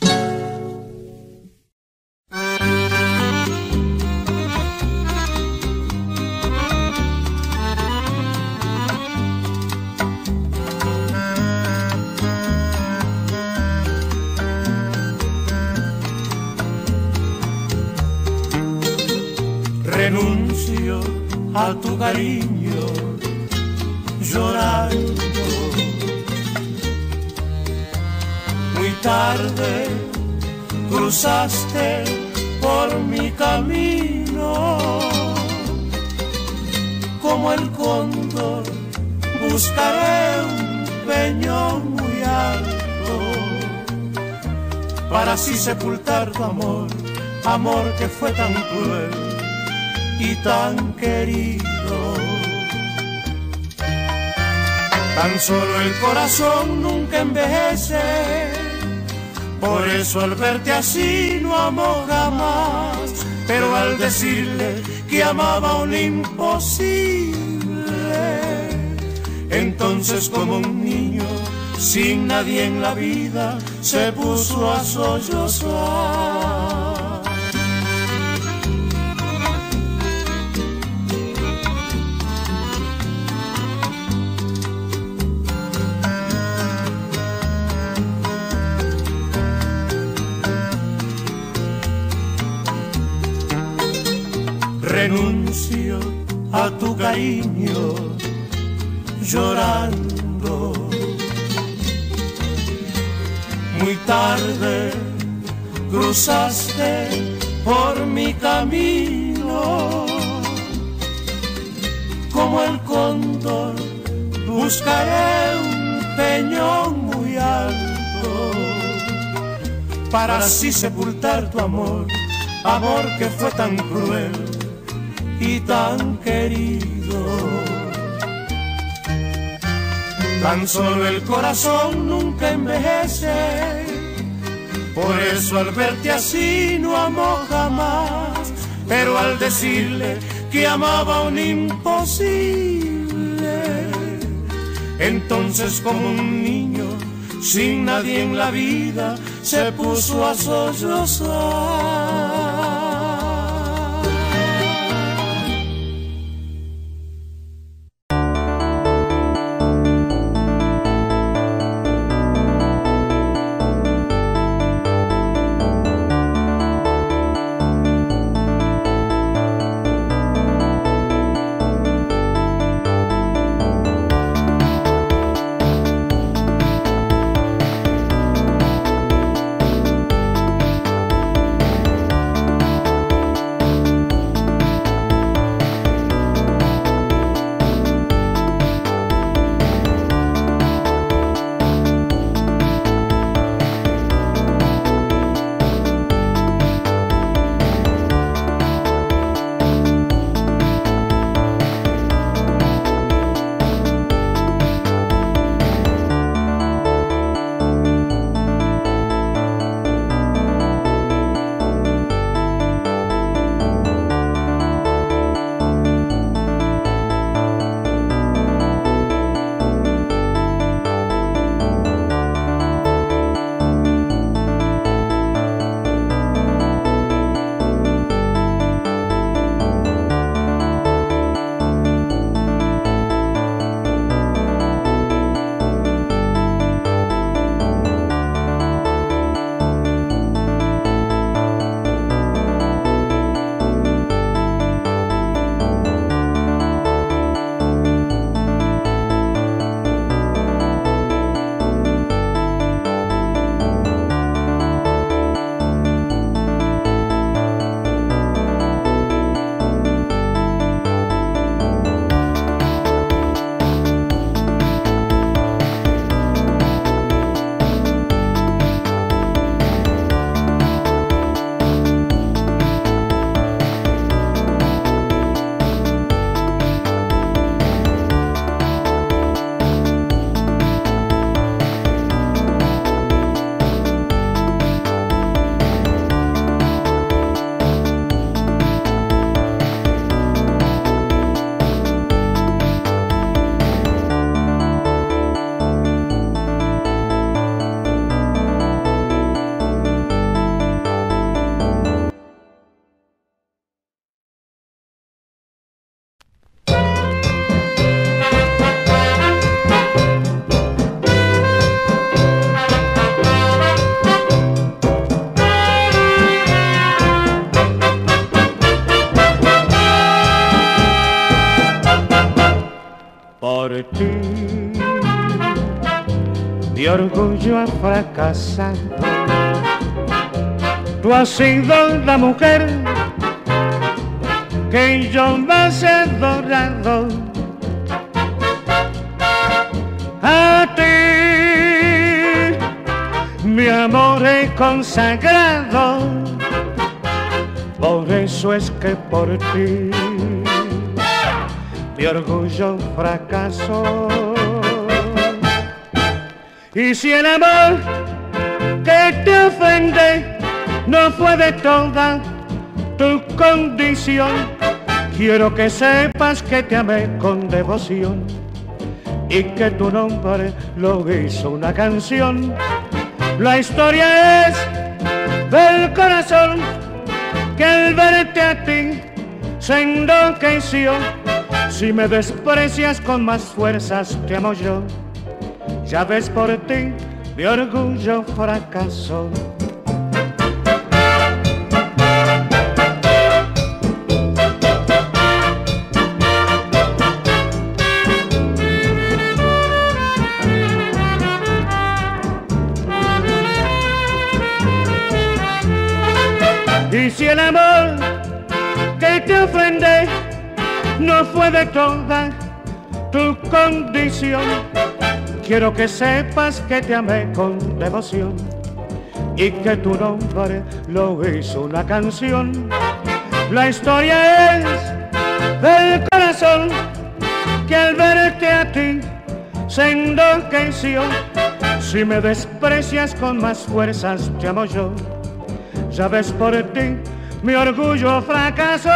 Renuncio a tu cariño llorando. Muy tarde cruzaste por mi camino, como el cóndor buscaré un peñón muy alto, para así sepultar tu amor, amor que fue tan cruel y tan querido. Tan solo el corazón nunca envejece, por eso al verte así no amó jamás. Pero al decirle que amaba un imposible, entonces como un niño sin nadie en la vida se puso a sollozar. Renuncio a tu cariño llorando. Muy tarde cruzaste por mi camino, como el cóndor buscaré un peñón muy alto, para así sepultar tu amor, amor que fue tan cruel y tan querido. Tan solo el corazón nunca envejece, por eso al verte así no amó jamás. Pero al decirle que amaba un imposible, entonces como un niño sin nadie en la vida se puso a sollozar. mi orgullo ha fracasado. Tú has sido la mujer que yo más he adorado. A ti mi amor he consagrado, por eso es que por ti mi orgullo fracasó. Y si el amor que te ofende no fue de toda tu condición, quiero que sepas que te amé con devoción y que tu nombre lo hizo una canción. La historia es del corazón que al verte a ti se enloqueció. Si me desprecias con más fuerzas te amo yo, ya ves por ti mi orgullo fracasó. Y si el amor que te ofende no fue de toda tu condición, quiero que sepas que te amé con devoción y que tu nombre lo hizo una canción. La historia es del corazón que al verte a ti se enloqueció. Si me desprecias con más fuerzas te amo yo, ya ves por ti mi orgullo fracasó.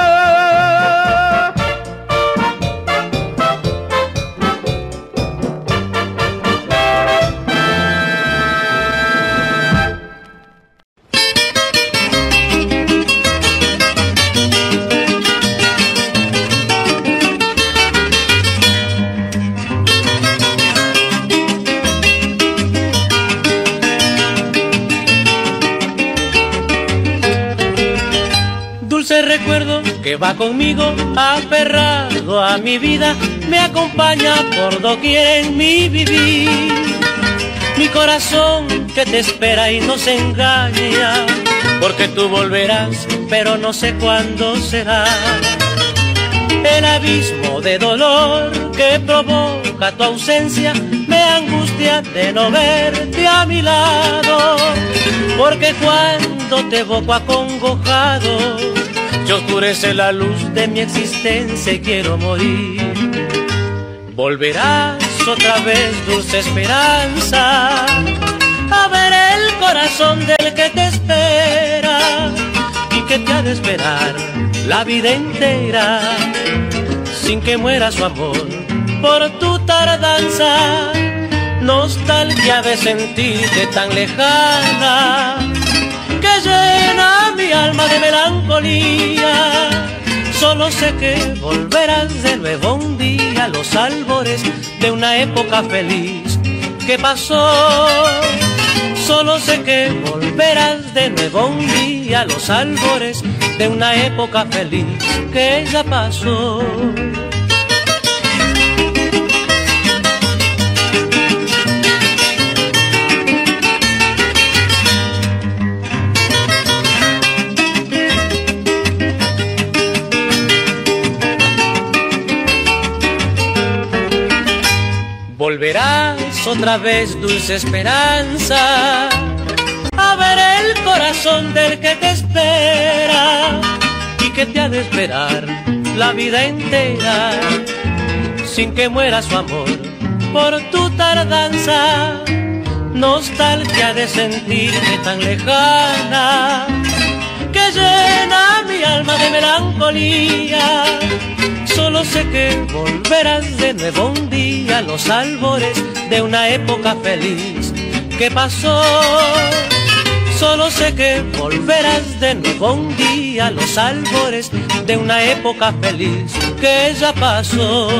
Recuerdo que va conmigo aferrado a mi vida, me acompaña por doquier en mi vivir. Mi corazón que te espera y no se engaña, porque tú volverás, pero no sé cuándo será. El abismo de dolor que provoca tu ausencia me angustia de no verte a mi lado, porque cuando te evoco acongojado, se oscurece la luz de mi existencia y quiero morir. Volverás otra vez, dulce esperanza, a ver el corazón del que te espera y que te ha de esperar la vida entera, sin que muera su amor por tu tardanza. Nostalgia de sentirte tan lejana, que llena mi alma de melancolía. Solo sé que volverás de nuevo un día a los albores de una época feliz que pasó. Solo sé que volverás de nuevo un día a los albores de una época feliz que ya pasó. Volverás otra vez, dulce esperanza, a ver el corazón del que te espera y que te ha de esperar la vida entera, sin que muera su amor por tu tardanza. Nostalgia de sentirte tan lejana, que llena mi alma de melancolía. Solo sé que volverás de nuevo un día a los albores de una época feliz que pasó. Solo sé que volverás de nuevo un día a los albores de una época feliz que ya pasó.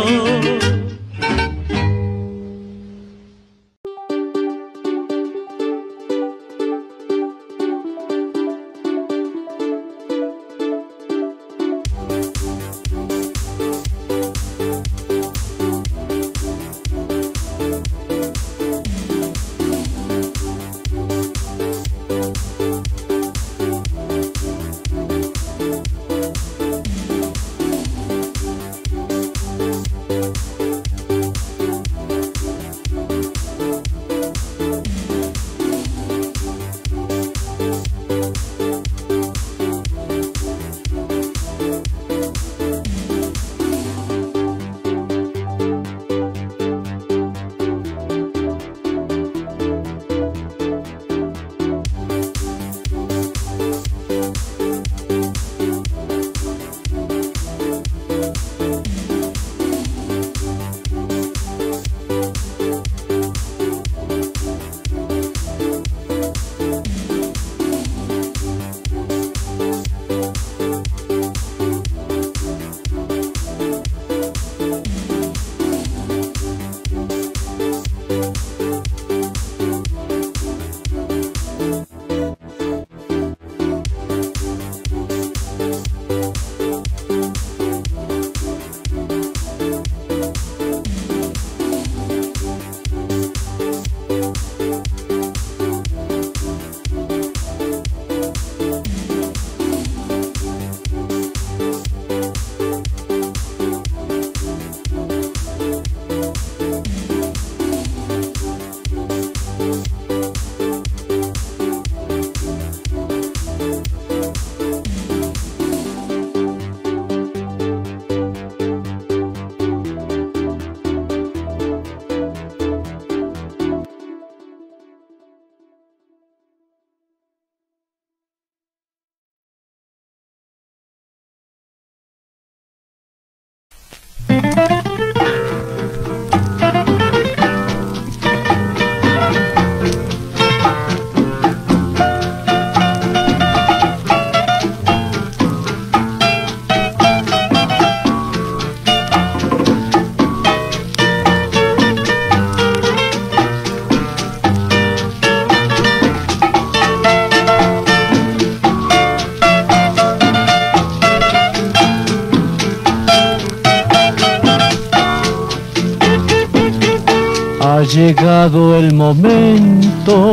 Ha llegado el momento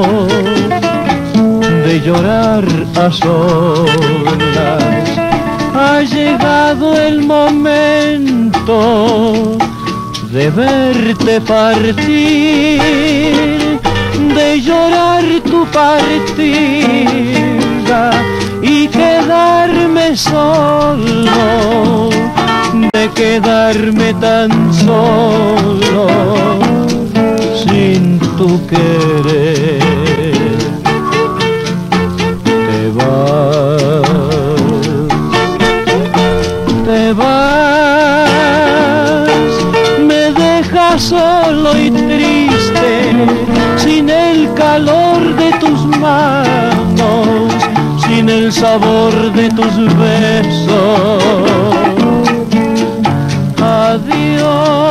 de llorar a solas. Ha llegado el momento de verte partir, de llorar tu partida y quedarme solo, de quedarme tan solo sin tu querer. Te vas, me dejas solo y triste, sin el calor de tus manos, sin el sabor de tus besos. Adiós.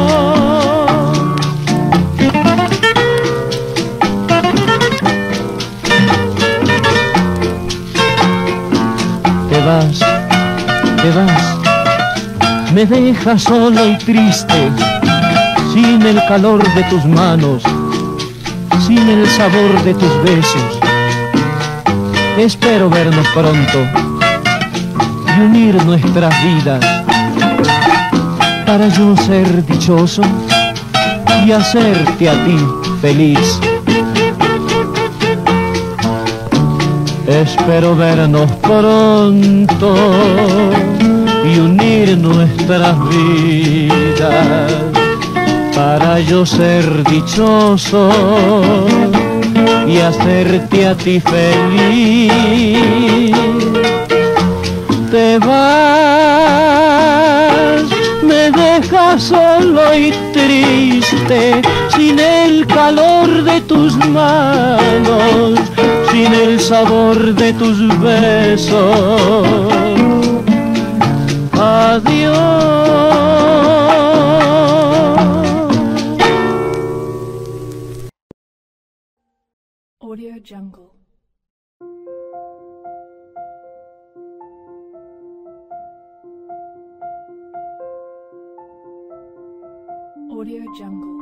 Te vas, me dejas solo y triste, sin el calor de tus manos, sin el sabor de tus besos. Espero vernos pronto y unir nuestras vidas para yo ser dichoso y hacerte a ti feliz. Espero vernos pronto y unir nuestras vidas para yo ser dichoso y hacerte a ti feliz. Te vas, me dejas solo y triste, sin el calor de tus manos, sin el sabor de tus besos. Adiós. Audio Jungle. Audio Jungle.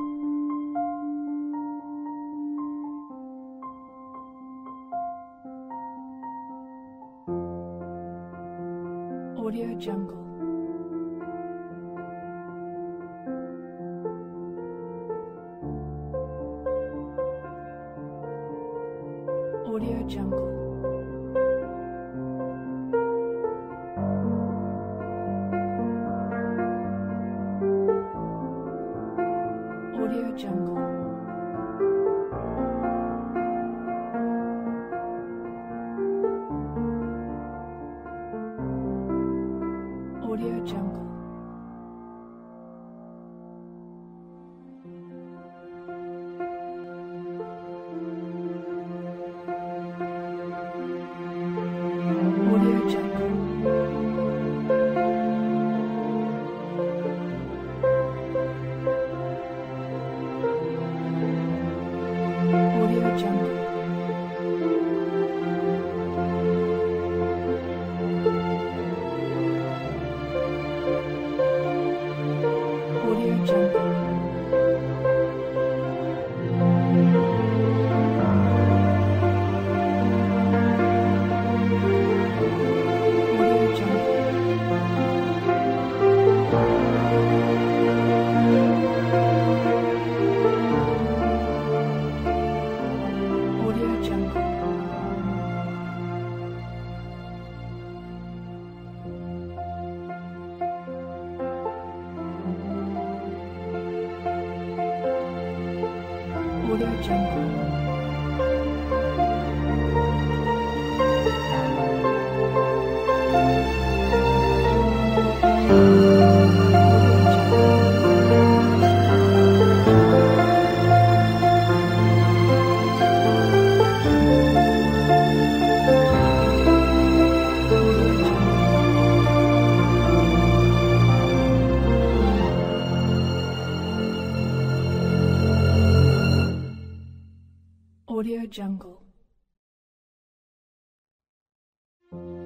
Audio Jungle. Audio Jungle. Audio Jungle. Audio Jungle. Audio Jungle. Audio Jungle.